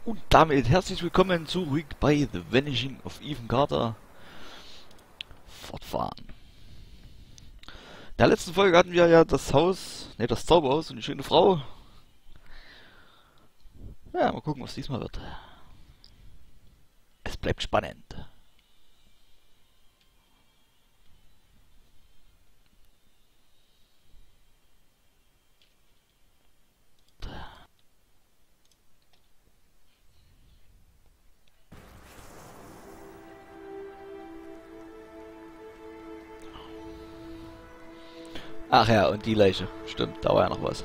Und damit herzlich willkommen zurück bei The Vanishing of Ethan Carter. Fortfahren. In der letzten Folge hatten wir ja das Haus, das Zauberhaus und die schöne Frau. Ja, mal gucken, was diesmal wird. Es bleibt spannend. Ach ja, und die Leiche. Stimmt, da war ja noch was.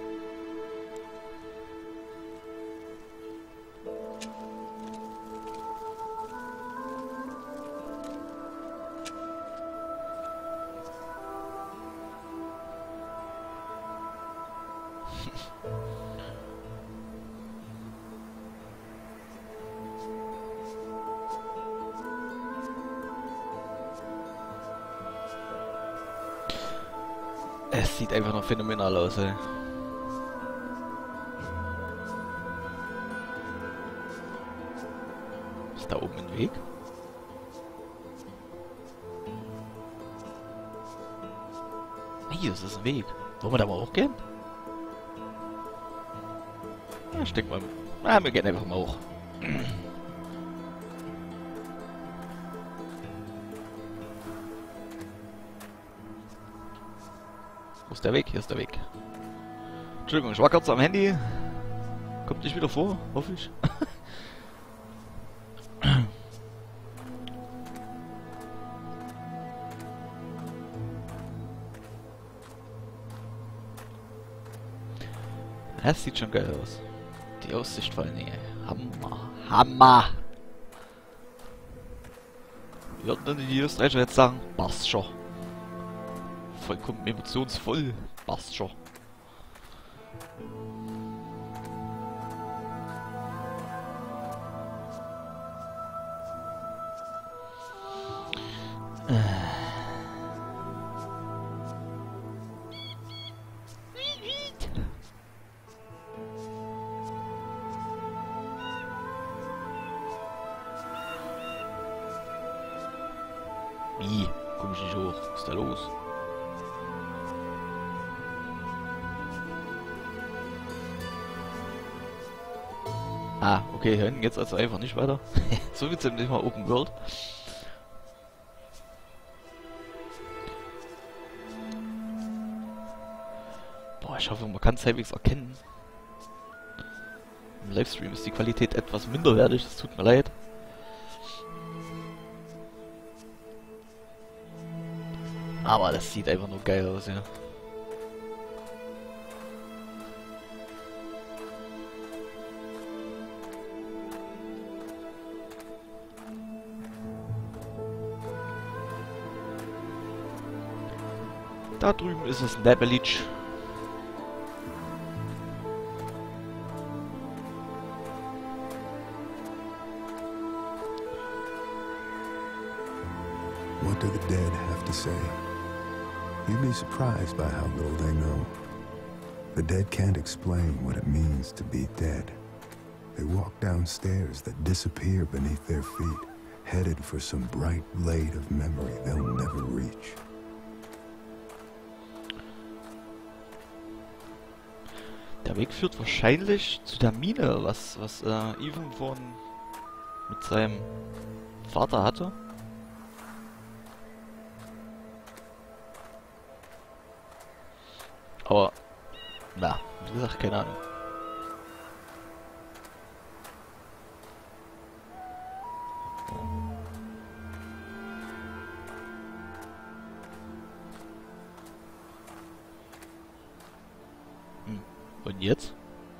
Es sieht einfach noch phänomenal aus, ey. Ist da oben ein Weg? Hier ist es ein Weg. Wollen wir da mal hochgehen? Ja, ich denke mal. Ja, wir gehen einfach mal hoch. Wo ist der Weg? Hier ist der Weg. Entschuldigung, ich war kurz am Handy. Kommt nicht wieder vor, hoffe ich. Das sieht schon geil aus. Die Aussicht vor allen Dingen. Hammer. Hammer! Wie würden denn die Österreicher jetzt sagen? Passt schon. Vollkommen emotionsvoll. Passt schon. Wie? Komm ich nicht hoch? Was ist da los? Ah, okay, hier hinten geht's also einfach nicht weiter. So wird's nämlich mal Open World. Boah, ich hoffe, man kann es halbwegs erkennen. Im Livestream ist die Qualität etwas minderwertig, das tut mir leid. Aber das sieht einfach nur geil aus, ja. Da drüben ist es Nebelic. What do the dead have to say? You'd be surprised by how little they know. The dead can't explain what it means to be dead. They walk down stairs that disappear beneath their feet, headed for some bright blade of memory they'll never reach. Der Weg führt wahrscheinlich zu der Mine, was Ethan mit seinem Vater hatte. Aber, na, wie gesagt, keine Ahnung. Und jetzt?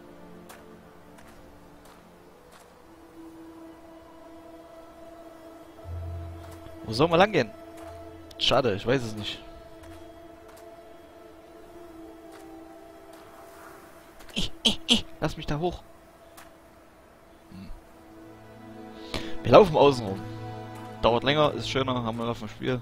Wo soll man lang gehen? Schade, ich weiß es nicht. Lass mich da hoch. Wir laufen außen rum. Dauert länger, ist schöner, haben wir auf dem Spiel.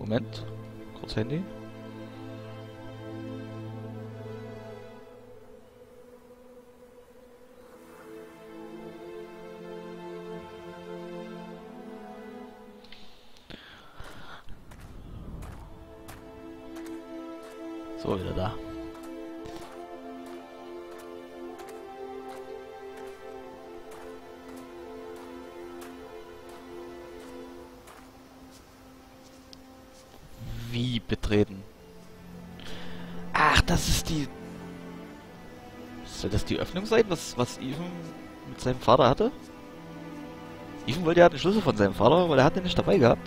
Moment. Kurz Handy. So, wieder da. Wie betreten? Ach, das ist die... Soll das die Öffnung sein, was Ethan mit seinem Vater hatte? Ethan wollte ja den Schlüssel von seinem Vater, weil er hat den nicht dabei gehabt.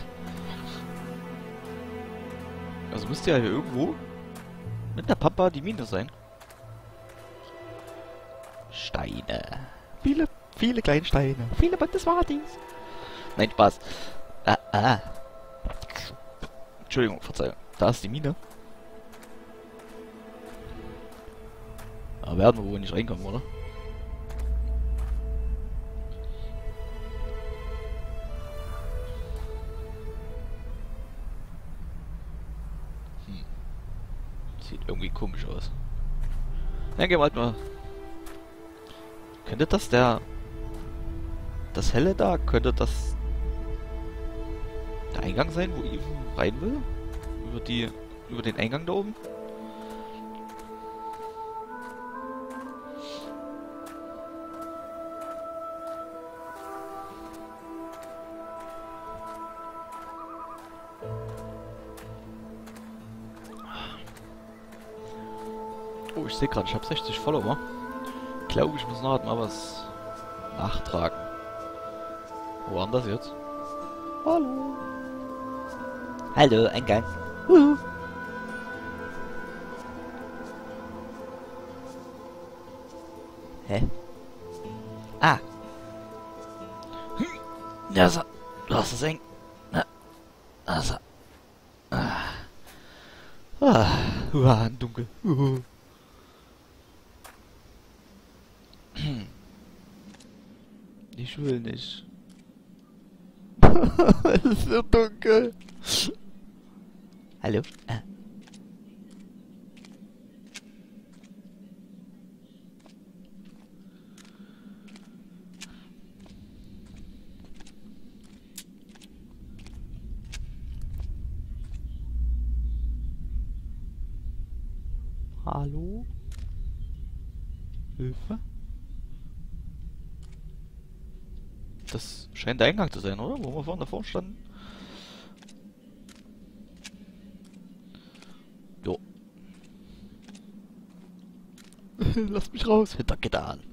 Also müsste ja hier irgendwo mit der Pampa die Mine sein. Steine. Viele, viele kleine Steine. Viele Bandeswartis. Nein, Spaß. Entschuldigung, Verzeihung. Da ist die Mine. Aber werden wir wohl nicht reinkommen, oder? Sieht irgendwie komisch aus. Ja, gehen wir halt mal. Könnte das das Helle da, könnte das der Eingang sein, wo Ethan rein will? Über den Eingang da oben? Oh, ich sehe gerade, ich habe 60 Follower. Ich glaube, ich muss noch mal was nachtragen. Wo war denn das jetzt? Hallo. Hallo, Eingang. Hä? Ah. Ja, so. Du hast es eng. Na. Also. Dunkel. Ich will nicht. Es ist so dunkel. Hallo? Hallo? Hilfe? Das scheint der Eingang zu sein, oder? Wo wir vorne davor standen. Jo. Lass mich raus. Hintergitter an.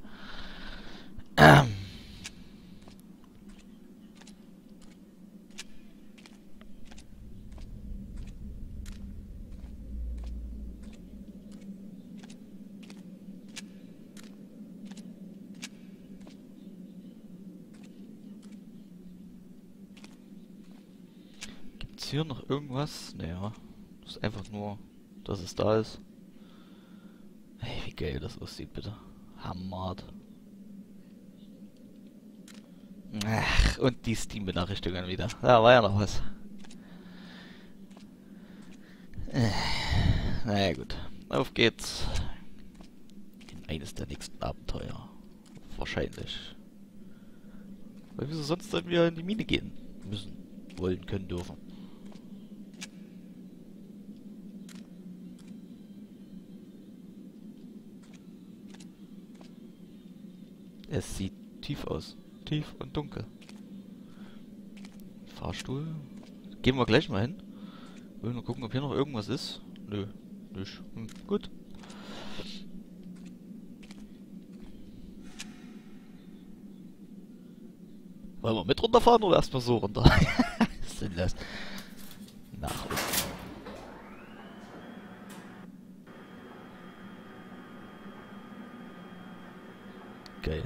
Gibt's hier noch irgendwas? Naja. Das ist einfach nur, dass es da ist. Hey, wie geil das aussieht, bitte. Hammer. Ach, und die Steam-Benachrichtigungen wieder. Da war ja noch was. Naja, gut. Auf geht's. In eines der nächsten Abenteuer. Wahrscheinlich. Weil wieso sonst sollten wir in die Mine gehen müssen, wollen, können, dürfen. Es sieht tief aus. Tief und dunkel. Fahrstuhl. Gehen wir gleich mal hin. Wollen wir gucken, ob hier noch irgendwas ist. Nö, nicht. Gut. Wollen wir mit runterfahren oder erstmal so runter? Was ist denn das? Nach unten. Geil.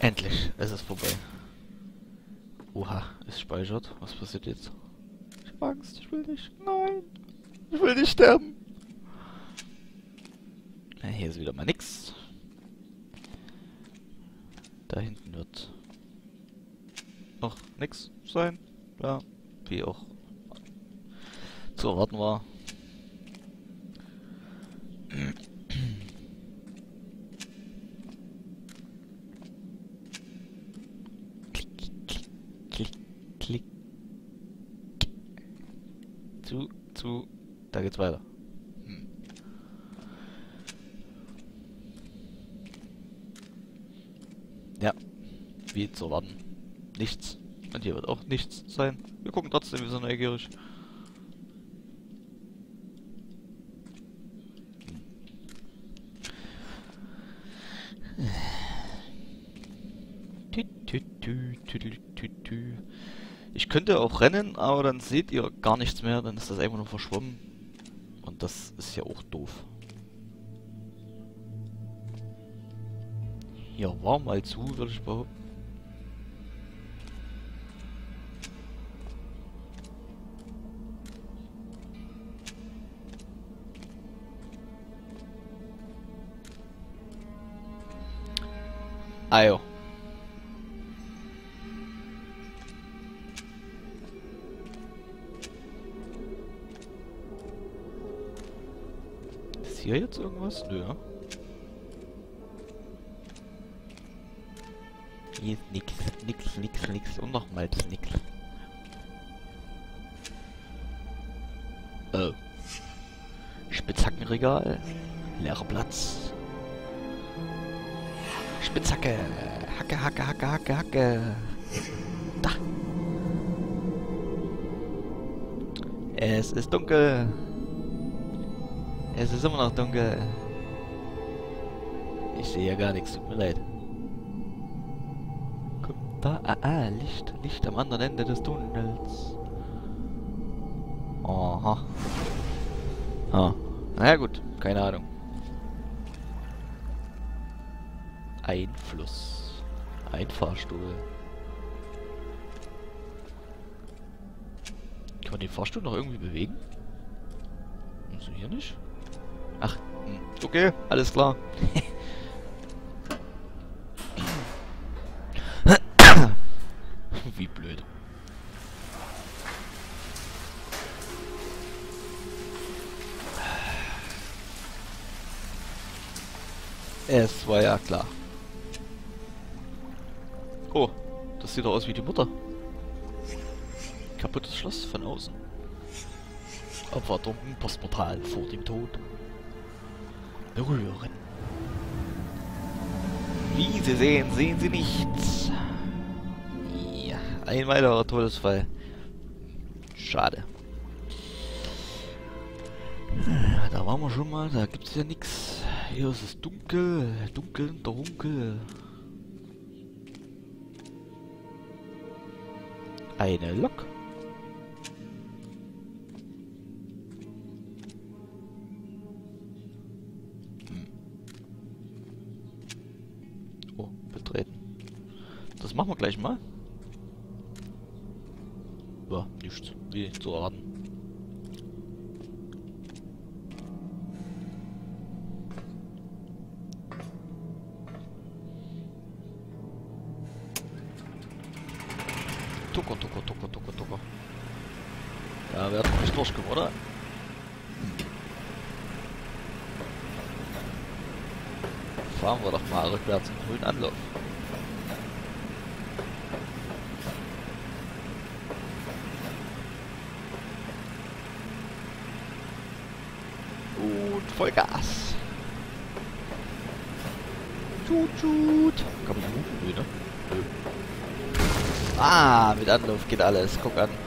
Endlich, es ist vorbei. Oha, es speichert. Was passiert jetzt? Ich hab Angst, ich will nicht. Nein, ich will nicht sterben. Ja, hier ist wieder mal nix. Da hinten wird noch nix sein. Ja, wie auch zu erwarten war. Klick. Da geht's weiter. Ja, wie zu erwarten. Nichts. Und hier wird auch nichts sein. Wir gucken trotzdem, wir sind neugierig. Ich könnte auch rennen, aber dann seht ihr gar nichts mehr, dann ist das einfach nur verschwommen. Und das ist ja auch doof. Hier war mal zu, würde ich behaupten. Ah jo. Ist hier jetzt irgendwas? Nö, ja. Hier ist nix und nochmals nix. Oh. Spitzhackenregal. Leerer Platz. Spitzhacke. Hacke. Da. Es ist dunkel. Es ist immer noch dunkel. Ich sehe ja gar nichts, tut mir leid. Guck da, Licht am anderen Ende des Tunnels. Aha. Ah. Naja gut, keine Ahnung. Ein Fluss. Ein Fahrstuhl. Kann man den Fahrstuhl noch irgendwie bewegen? Also hier nicht? Ach, okay, alles klar. Wie blöd. Es war ja klar. Oh, das sieht doch aus wie die Mutter. Kaputtes Schloss von außen. Abwartung, Postportal vor dem Tod. Berühren. Wie Sie sehen, sehen Sie nichts. Ja, ein weiterer Todesfall. Schade. Da waren wir schon mal, da gibt es ja nichts. Hier ist es dunkel, dunkel. Eine Lok. Oh, betreten. Das machen wir gleich mal. Ja, nichts. Wie zu erwarten. Tucker. Da werden wir nicht durchkommen, oder? Fahren wir doch mal rückwärts im grünen Anlauf. Und Vollgas. Tut. Kann man rufen? Nö, ne? Nö. Ah, mit Anlauf geht alles. Guck an.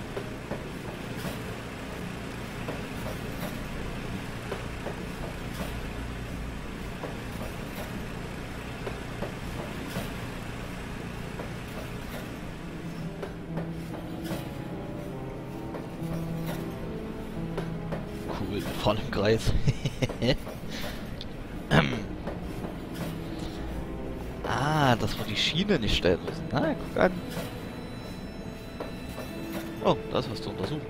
Cool, vorne im Kreis. Ah, dass wir die Schiene nicht stellen müssen. Na, guck an. Oh, das hast du untersucht.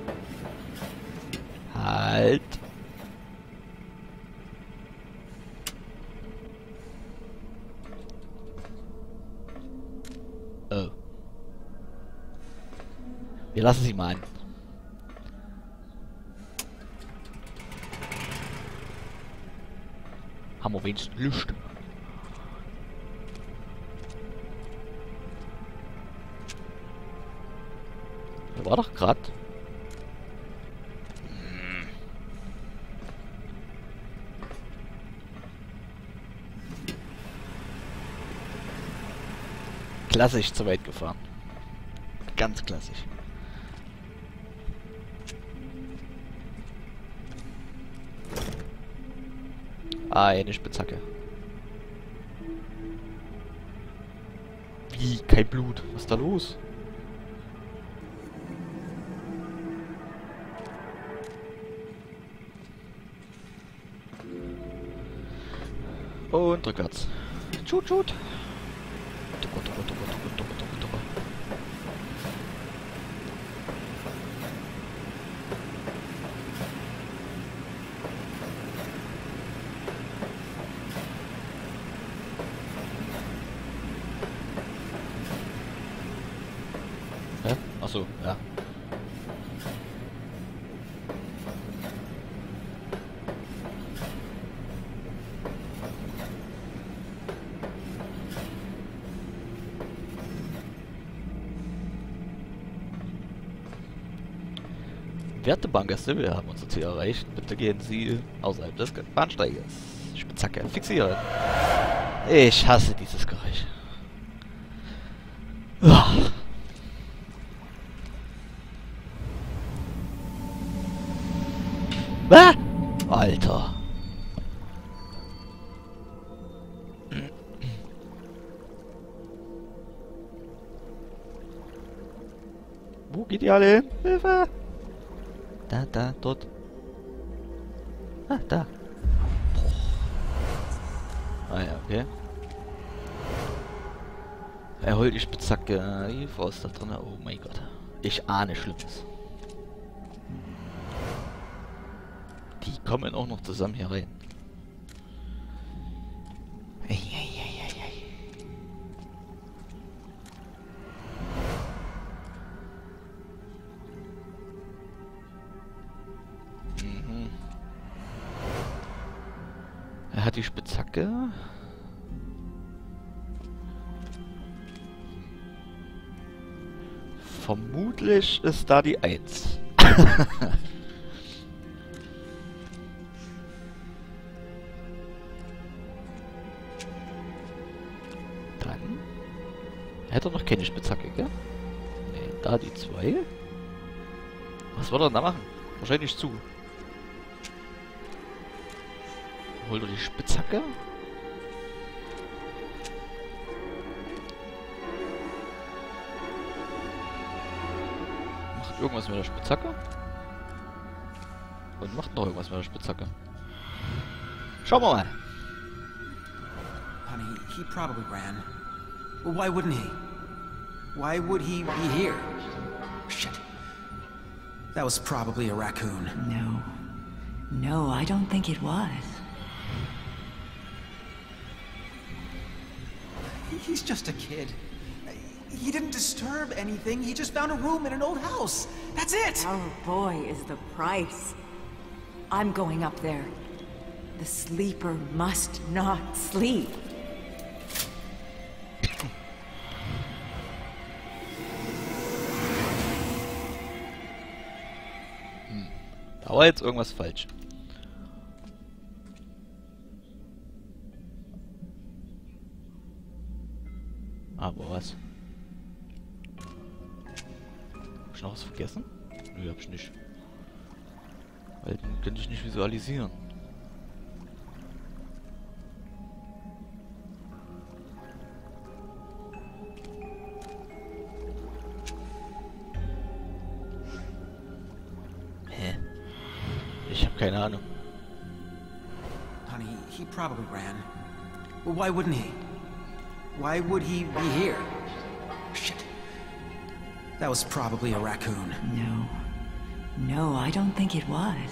Halt. Oh. Wir lassen sie mal an. Haben wir wenigstens Licht. Der war doch gerade. Klassisch zu weit gefahren. Ganz klassisch. Eine Spitzhacke. Wie? Kein Blut. Was ist da los? Und rückwärts. Tschut, tschut. Tucker, tucker, tucker, tucker, tucker, tucker, tucker. Hä? Achso, ja. Werte Bahngäste, wir haben unser Ziel erreicht. Bitte gehen Sie außerhalb des Bahnsteiges. Spitzhacke fixieren. Ich hasse dieses Geräusch. Ah! Alter. Wo geht ihr alle hin? Hilfe! Da, dort. Ah, da. Boah. Ah ja, okay. Er holt die Spitzhacke. Die Frau ist da drin. Oh mein Gott. Ich ahne Schlimmes. Die kommen auch noch zusammen hier rein. Er hat die Spitzhacke. Vermutlich ist da die 1. Dann. Er hat doch noch keine Spitzhacke, gell? Nee, da die 2. Was wird er denn da machen? Wahrscheinlich zu. Holt er die Spitzhacke? Macht irgendwas mit der Spitzhacke? Und macht noch irgendwas mit der Spitzhacke. Schauen wir mal. Honey, he probably ran. Well, why wouldn't he? Why would he be here? Shit. That was probably a raccoon. No. No, I don't think it was. He's just a kid. He didn't disturb anything. He just found a room in an old house. That's it! Our boy is the price. I'm going up there. The sleeper must not sleep. Da war jetzt irgendwas falsch. Aber was? Hab ich noch was vergessen? Nö, hab ich nicht. Weil den könnte ich nicht visualisieren. Hä? Ich hab keine Ahnung. Honey, he probably ran. Well, why wouldn't he? Why would he be here? Shit. That was probably a raccoon. No. No, I don't think it was.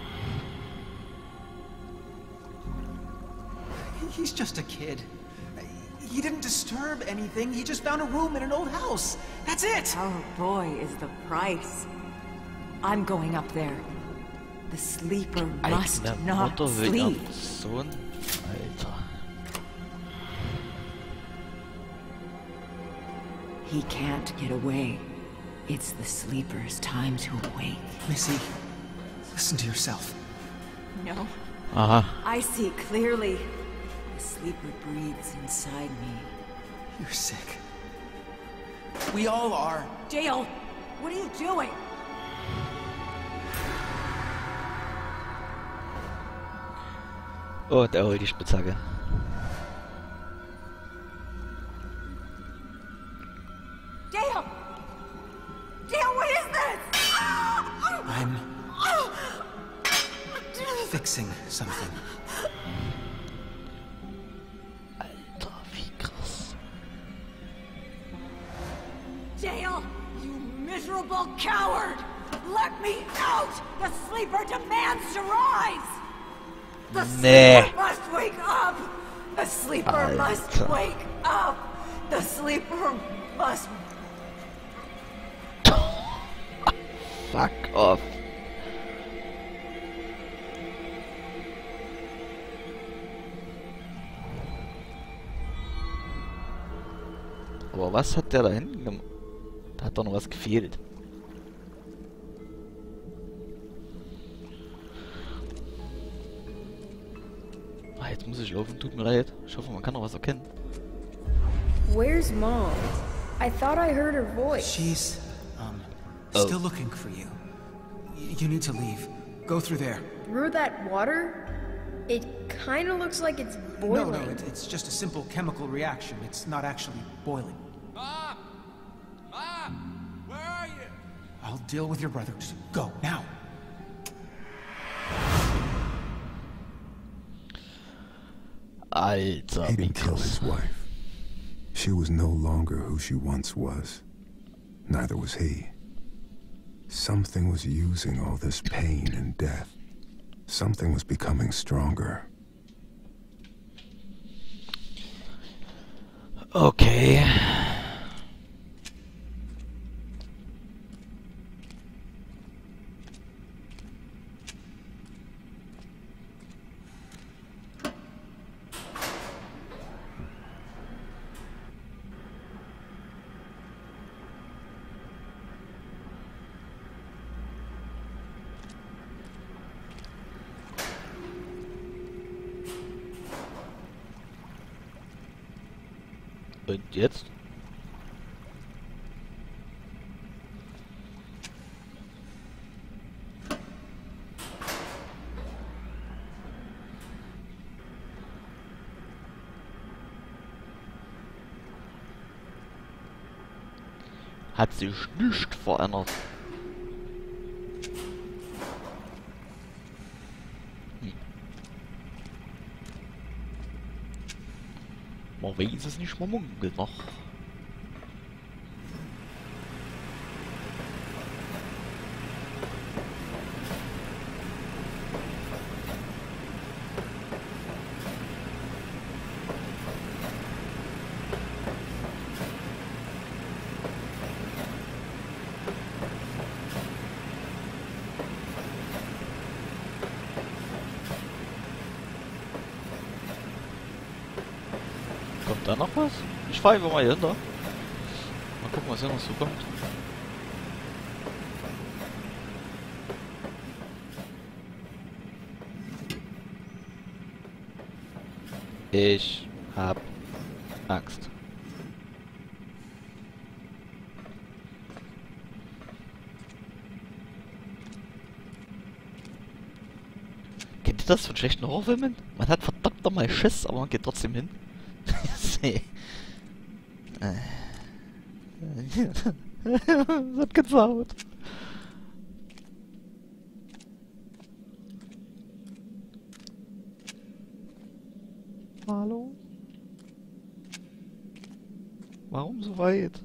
He's just a kid. He didn't disturb anything. He just found a room in an old house. That's it! Our boy is the price. I'm going up there. The sleeper must not sleep. Sohn. Alter. He can't get away. It's the sleeper's time to awake. Missy, listen to yourself. No. I see clearly. The sleeper breathes inside me. You're sick. We all are. Dale, what are you doing? Und er holt die Spitzhacke. Dale! Dale, what is this? I'm fixing something. Alter, wie krass. Dale, you miserable coward! Let me out! The sleeper demands to rise! The sleeper must wake up! The sleeper must wake up! The sleeper must... Fuck off. Aber was hat der da hinten gemacht? Da hat doch noch was gefehlt. Ah, jetzt muss ich laufen, tut mir leid. Ich hoffe, man kann noch was erkennen. Where's Mom? I thought I heard her voice. She's, still looking for you. You need to leave. Go through there. Through that water? It kinda looks like it's boiling. No, it's just a simple chemical reaction. It's not actually boiling. Mom! Mom! Where are you? I'll deal with your brother. Just go, now! Alter, He wie didn't kill krass. his wife. She was no longer who she once was. Neither was he. Something was using all this pain and death. Something was becoming stronger. Okay. Und jetzt? Hat sich nichts verändert. Man weiß es nicht, man munkelt noch. Kommt da noch was? Ich fahre einfach mal hier hinter. Mal gucken, was hier noch so kommt. Ich hab Angst. Kennt ihr das von schlechten Horrorfilmen? Man hat verdammt nochmal Schiss, aber man geht trotzdem hin. Das hat gezaubert. Hallo? Warum so weit?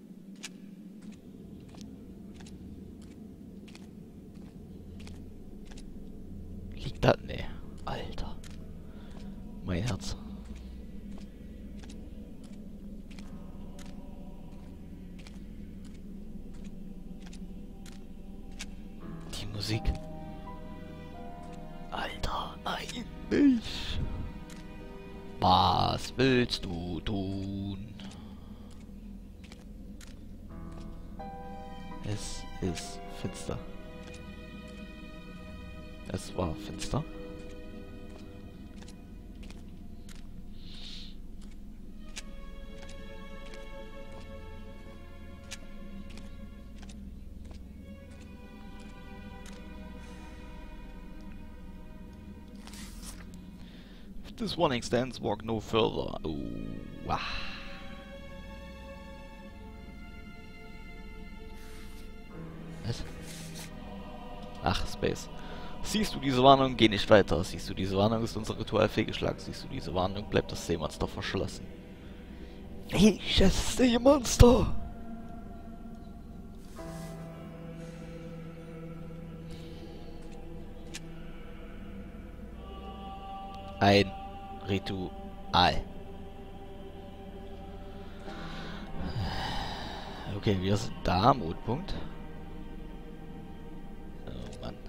Liegt da? Nee. Alter. Mein Herz. Die Musik. Alter, nein, nicht. Was willst du tun? Es ist finster. Es war finster. If this warning stands, walk no further. Oh, wow. Was? Ach, Space. Siehst du diese Warnung, geh nicht weiter. Siehst du diese Warnung, ist unser Ritual fehlgeschlagen. Siehst du diese Warnung, bleibt das Seemonster verschlossen. Welches Seemonster? Ein Ritual. Okay, wir sind da, Mondpunkt. Oh Mann.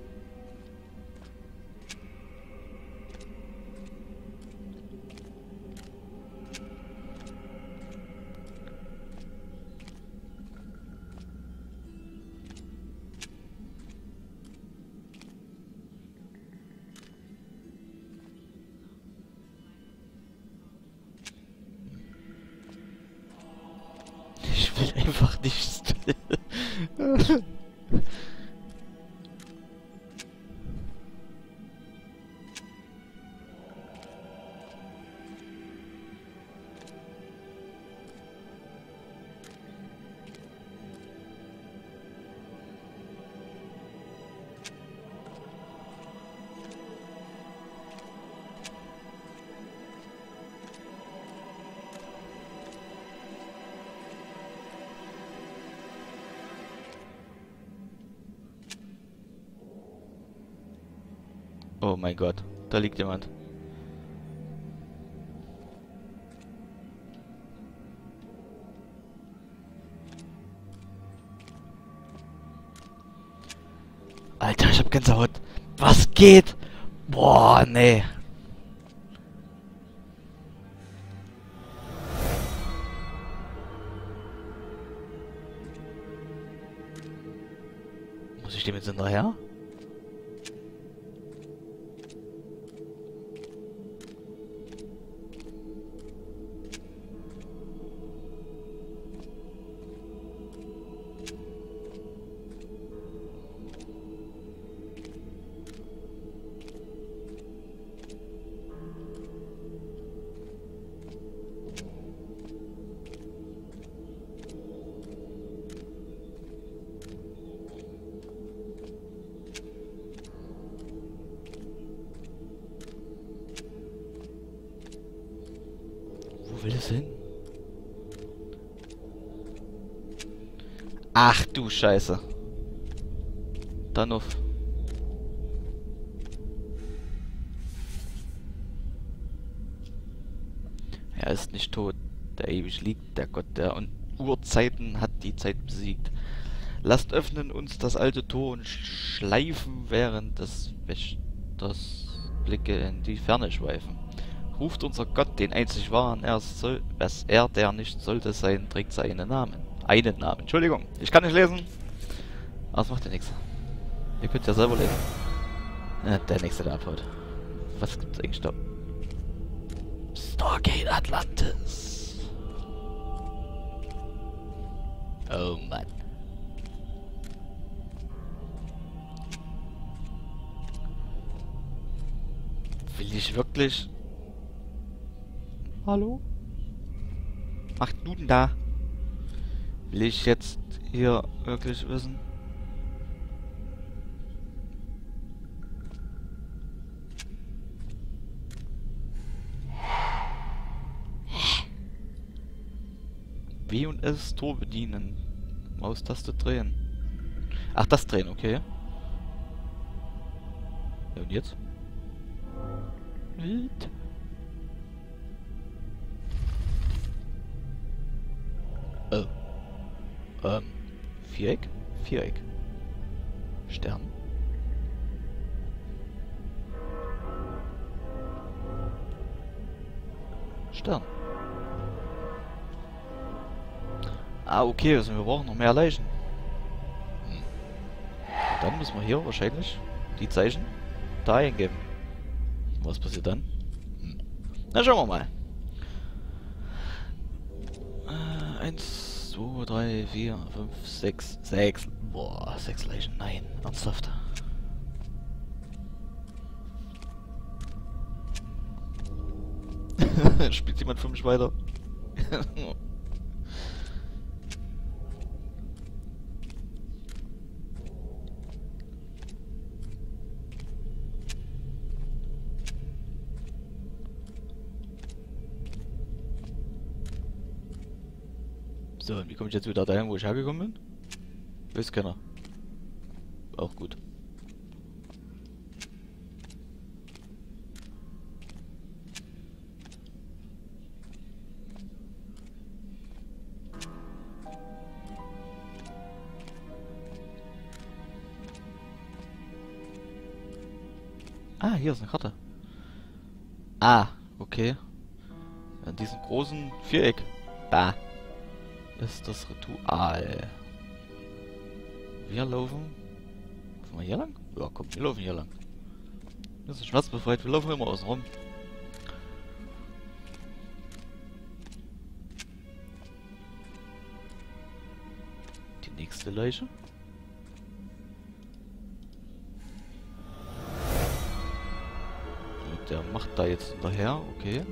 Ich will einfach nicht. Oh mein Gott, da liegt jemand. Alter, ich hab Gänsehaut. Was geht? Boah, nee. Muss ich dem jetzt hinterher? Wo will es hin? Ach du Scheiße. Dann auf. Er ist nicht tot, der ewig liegt. Der Gott der Urzeiten hat die Zeit besiegt. Lasst öffnen uns das alte Tor und schleifen, während des Wächters Blicke in die Ferne schweifen. Ruft unser Gott, den einzig wahren, was er, der nicht sollte sein, trägt seinen Namen. Einen Namen. Entschuldigung, ich kann nicht lesen. Aber es macht ja nichts. Ihr könnt ja selber lesen. Der nächste, der abhaut. Was gibt's eigentlich da? Stargate Atlantis. Oh Mann. Will ich wirklich... Hallo? Macht du denn da? Will ich jetzt hier wirklich wissen? W und S Tor bedienen. Maustaste drehen. Ach, das drehen, okay. Ja, und jetzt? Oh. Viereck? Viereck. Stern. Stern. Ah, okay, also wir brauchen noch mehr Leichen. Dann müssen wir hier wahrscheinlich die Zeichen da eingeben. Was passiert dann? Na, schauen wir mal. 1, 2, 3, 4, 5, 6, 6. Boah, 6 Leichen. Nein, ernsthaft. Spielt jemand für mich weiter? So, und wie komme ich jetzt wieder dahin, wo ich hergekommen bin? Weiß keiner. Auch gut. Ah, hier ist eine Karte. Ah, okay. In diesem großen Viereck. Da ist das Ritual. Wir laufen. Laufen wir hier lang? Ja, komm, wir laufen hier lang. Das ist schmerzbefreit, wir laufen immer außen rum. Die nächste Leiche. Und der macht da jetzt hinterher, okay.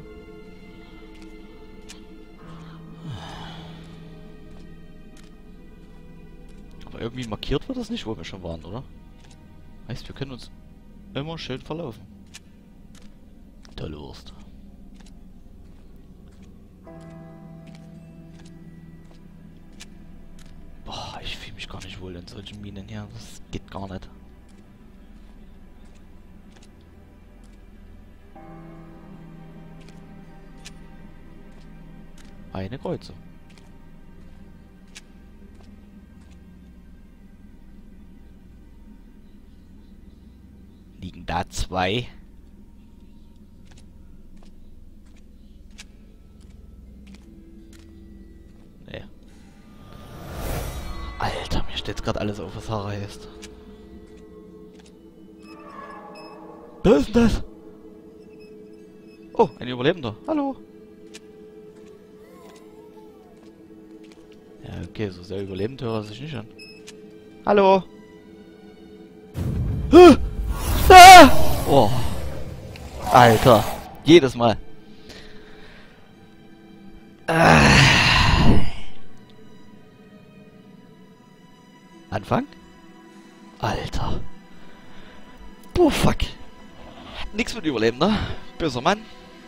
Aber irgendwie markiert wird das nicht, wo wir schon waren, oder? Heißt, wir können uns immer schön verlaufen. Tolle Wurst. Boah, ich fühle mich gar nicht wohl in solchen Minen hier. Das geht gar nicht. Eine Kreuzung. Liegen da 2? Nee. Alter, mir steht gerade alles auf, was Haare heißt. Wer ist denn das? Oh, ein Überlebender. Hallo. Ja, okay, so sehr überlebend höre ich sich nicht an. Hallo. Ah! Oh. Alter. Jedes Mal. Anfang? Alter. Boah, fuck. Nix mit Überleben, ne? Böser Mann.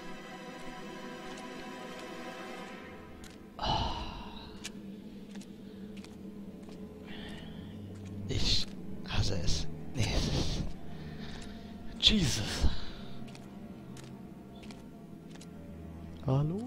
Ich hasse es. Nee, es ist... Jesus. Hallo?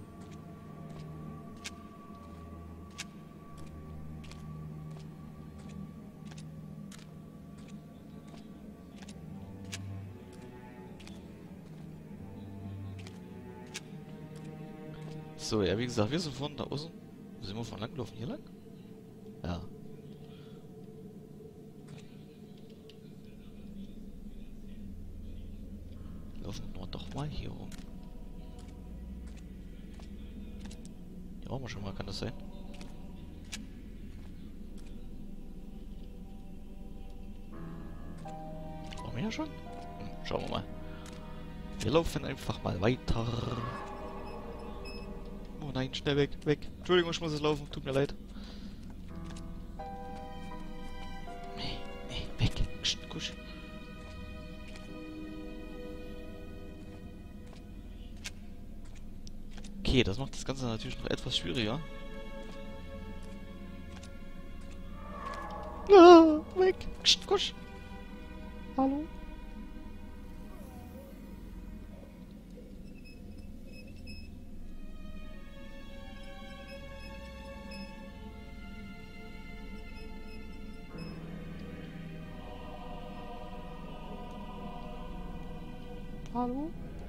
So, ja, wie gesagt, wir sind von da außen. Sind wir von lang gelaufen? Hier lang? Ja. Laufen wir doch mal hier rum. Hier waren wir schon mal, kann das sein? Waren wir ja schon? Schauen wir mal. Wir laufen einfach mal weiter. Oh nein, schnell weg, weg. Entschuldigung, ich muss jetzt laufen, tut mir leid. Nee, weg. Kusch. Okay, das macht das Ganze natürlich noch etwas schwieriger. weg! Psst, kusch! Hallo? Hallo?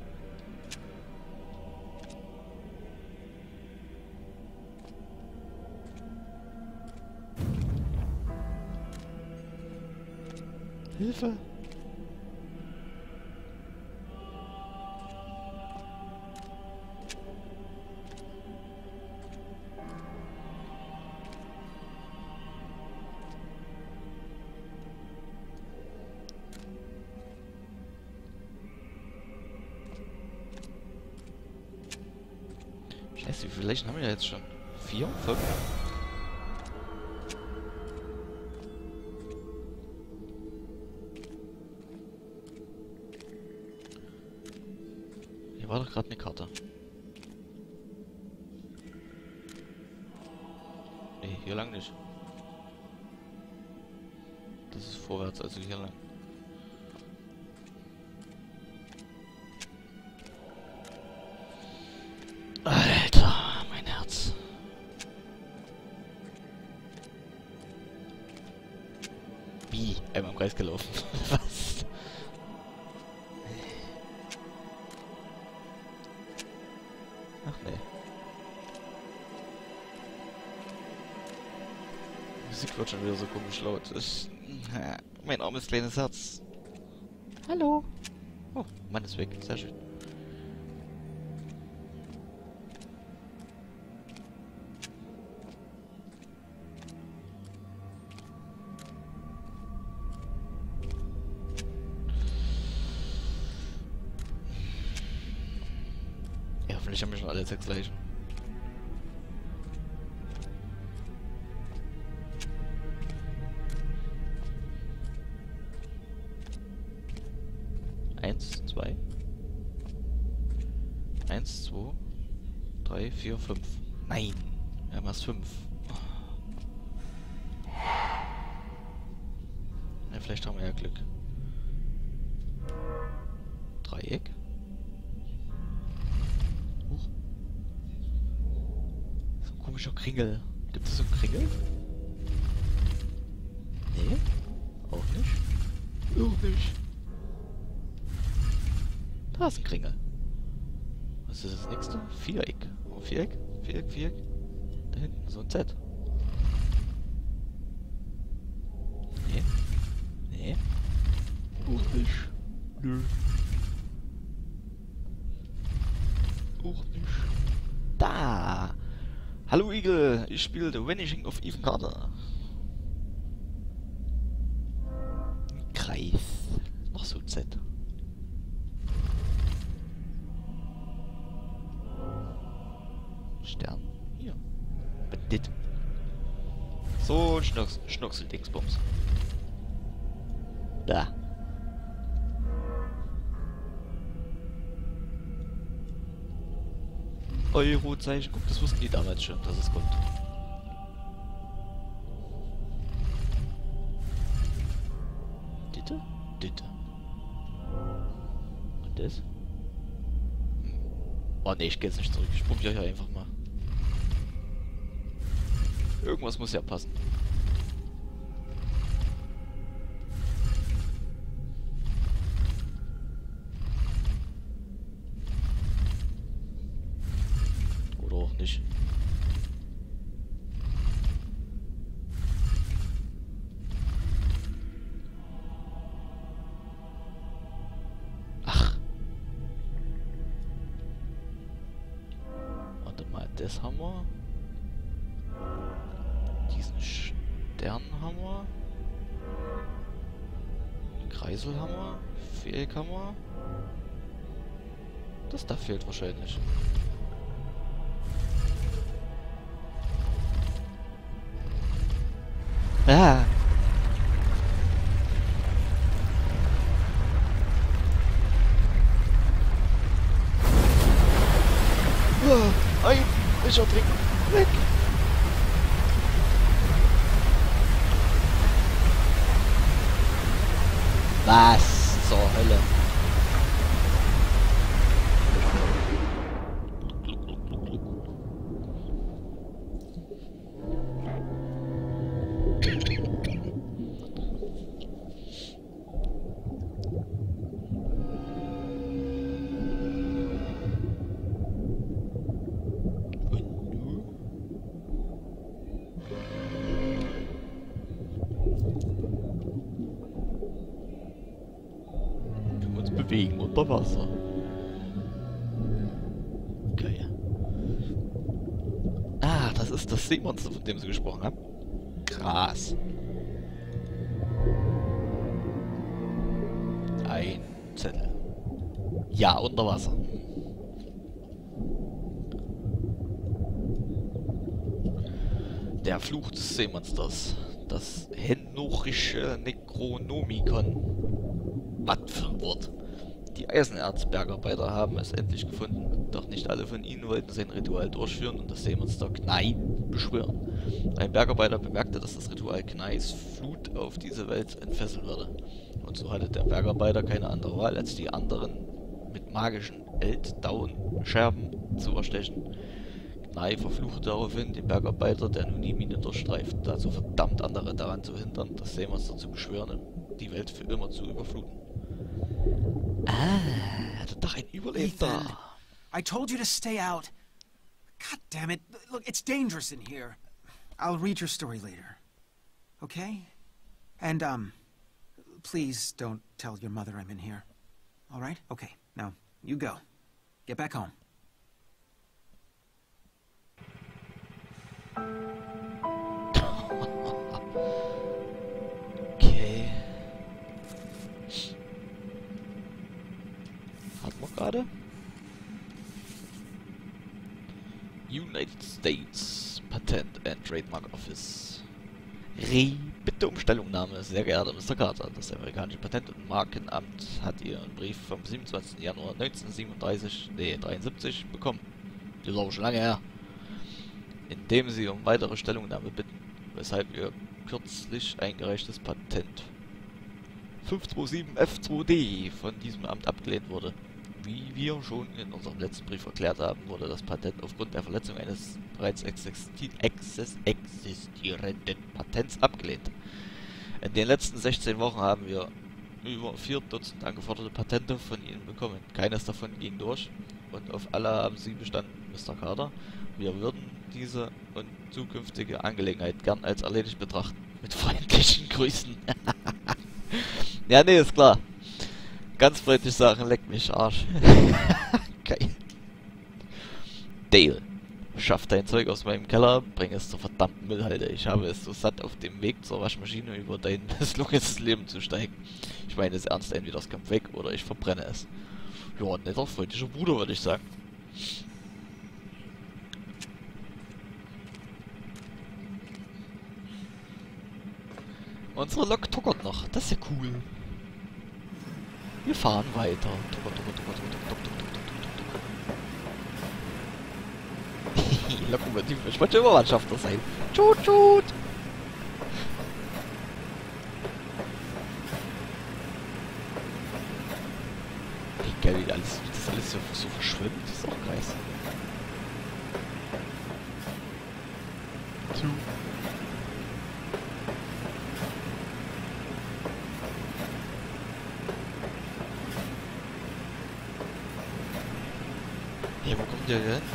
Hilfe! Scheiße, wie viele Leichen haben wir jetzt schon? 4? 5? Hier war doch gerade eine Karte. Nee, hier lang nicht. Das ist vorwärts, also hier lang. Alter, mein Herz. Wie? Einmal im Kreis gelaufen. Was? Ach nee. Die Musik wird schon wieder so komisch laut. Mein armes kleines Herz. Hallo. Oh, Mann ist weg. Sehr schön. Ja, hoffentlich haben wir schon alle 6 Leichen. Eins, zwei. 1, 2, 3, 4, 5. Nein! Wir haben erst 5. Ja, vielleicht haben wir ja Glück. Dreieck. So ein komischer Kringel. Gibt es so einen Kringel? Nee? Auch nicht? Auch nicht. Da ist ein Kringel. Was ist das nächste? Viereck. Oh, Viereck? Viereck, Viereck. Da hinten, so ein Z. Nee. Nee. Auch nicht. Nö. Auch nicht. Da! Hallo Igel, ich spiele The Vanishing of Ethan Carter. Kreis. Noch so Z. Stern. Hier. Bandit. So ein Schnucksel-Dingsbums. Da. Eurozeichen. Guck, das wussten die damals schon, dass es kommt. Ditte? Ditte. Und das? Oh ne, ich geh jetzt nicht zurück. Ich probiere hier einfach mal. Irgendwas muss ja passen. Oder auch nicht. Ach. Warte mal, das haben wir. Diesen Stern haben wir. Kreisel haben wir. Viereck haben wir. Das da fehlt wahrscheinlich. Ah. Ein, ich ertrinke. Weg. Was zur Hölle? Bewegen unter Wasser. Geil. Ah, das ist das Seemonster, von dem sie gesprochen haben. Krass. Ein Zettel. Ja, unter Wasser. Der Fluch des Seemonsters. Das henorische Necronomicon. Was für ein Wort. Die Eisenerzbergarbeiter haben es endlich gefunden, doch nicht alle von ihnen wollten sein Ritual durchführen und das Seemonster Knei beschwören. Ein Bergarbeiter bemerkte, dass das Ritual Kneis Flut auf diese Welt entfesseln würde. Und so hatte der Bergarbeiter keine andere Wahl, als die anderen mit magischen Eltdauen-Scherben zu erstechen. Knei verfluchte daraufhin den Bergarbeiter, der nun die Mine durchstreift, dazu verdammt andere daran zu hindern, das Seemonster zu beschwören und die Welt für immer zu überfluten. Ah, doch ein Überlebender. Ethan, I told you to stay out. God damn it. Look, it's dangerous in here. I'll read your story later. Okay? And, please don't tell your mother I'm in here. All right? Okay, now, you go. Get back home. Okay. Hatten wir gerade? United States Patent and Trademark Office. Bitte um Stellungnahme, sehr geehrter Mr. Carter. Das amerikanische Patent- und Markenamt hat Ihren Brief vom 27. Januar 1973 bekommen. Das ist aber schon lange her. Indem Sie um weitere Stellungnahme bitten, weshalb Ihr kürzlich eingereichtes Patent 527F2D von diesem Amt abgelehnt wurde. Wie wir schon in unserem letzten Brief erklärt haben, wurde das Patent aufgrund der Verletzung eines bereits existierenden Patents abgelehnt. In den letzten 16 Wochen haben wir über 4 Dutzend angeforderte Patente von Ihnen bekommen. Keines davon ging durch und auf alle haben Sie bestanden, Mr. Carter. Wir würden diese und zukünftige Angelegenheit gern als erledigt betrachten. Mit freundlichen Grüßen. Ja, nee, ist klar. Ganz freundlich sagen, leck mich Arsch. Geil. Dale, schaff dein Zeug aus meinem Keller, bring es zur verdammten Müllhalde. Ich habe es so satt, auf dem Weg zur Waschmaschine über dein misslungenes Leben zu steigen. Ich meine es ernst, entweder es kommt weg oder ich verbrenne es. Ja, netter, freundlicher Bruder, würde ich sagen. Unsere Lok tuckert noch, das ist ja cool. Wir fahren weiter. Lokomotiv, ich wollte immer Mannschafter sein. Tschut, tschut! Wie geil, wie das alles so verschwimmt, das ist auch krass. Ja, wo kommt der denn?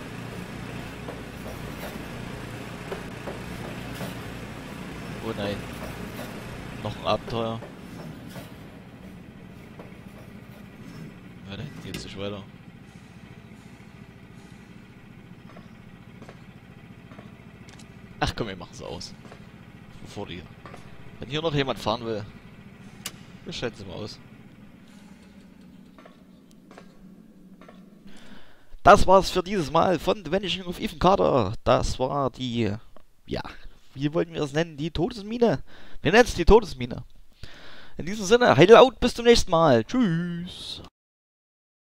Oh nein. Noch ein Abenteuer. Ja, da hinten geht's nicht weiter. Ach komm, wir machen es aus. Bevor die... Wenn hier noch jemand fahren will, wir schalten sie mal aus. Das war's für dieses Mal von The Vanishing of Ethan Carter. Das war die, ja, wie wollten wir es nennen? Die Todesmine. Wir nennen es die Todesmine. In diesem Sinne, heil out, bis zum nächsten Mal. Tschüss.